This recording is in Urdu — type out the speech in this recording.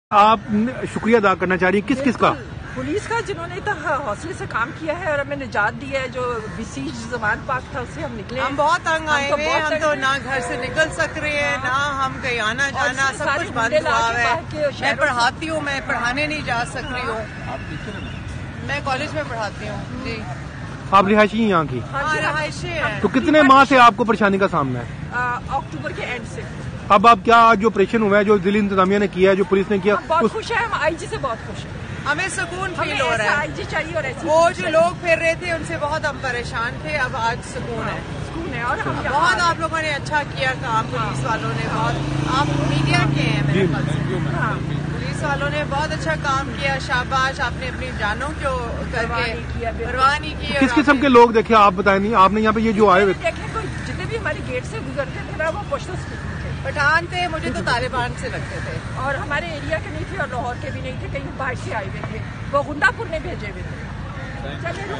آپ شکریہ ادا کرنا چاہ رہی ہیں کس کا؟ پولیس کا، جنہوں نے اتنا حوصلے سے کام کیا ہے اور ہمیں نجات دی ہے. جو بسیج زمان پاک تھا اس سے ہم نکلے. ہم بہت تنگ آئے ہوئے ہیں، ہم تو نہ گھر سے نکل سک رہے ہیں، نہ ہم کہیں آنا جانا، سب کچھ بند ہوا ہے. میں پڑھاتی ہوں، میں پڑھانے نہیں جا سک رہی ہوں. میں کالج میں پڑھاتی ہوں. جی آپ رہائشی یہاں کی؟ رہائشی ہیں. تو کتنے ماہ سے آپ کو پریشانی کا سامنا ہے؟ اکتوبر کے اینڈ سے. اب آپ کیا جو آپریشن ہوا ہے، جو ضلع انتظامیہ نے کیا ہے، جو پولیس نے کیا، بہت خوش ہیں ہم. آئی جی سے بہت خوش ہیں. ہمیں سکون فیل ہو رہا ہے. آئی جی چاہیے. اور ایسے وہ جو لوگ پھر رہے تھے ان سے بہت ہم پریشان تھے، اب آج سکون ہے. سکون ہے. اور ہم بہت آپ لوگوں نے اچھا کیا کام، پولیس والوں نے بہت. آپ میڈیا کے ہیں میرے خیال سے. پولیس والوں نے بہت اچھا کام کیا. شاباش. آپ نے اپنی جانوں کو کر کے پرواہ نہیں کی. کس قسم کے لوگ دیکھے آپ بتائیں؟ نہیں آپ نے یہاں پہ یہ جو آئے ہوئے دیکھیں، جتنے بھی ہمارے گیٹ سے گزرتے تھے نا وہ پشتو پٹھان تھے. مجھے تو طالبان سے لگتے تھے اور ہمارے ایریا کے نہیں تھے اور لاہور کے بھی نہیں تھے، کہیں باہر سے آئے ہوئے تھے. وہ غندہ پور میں بھیجے ہوئے تھے.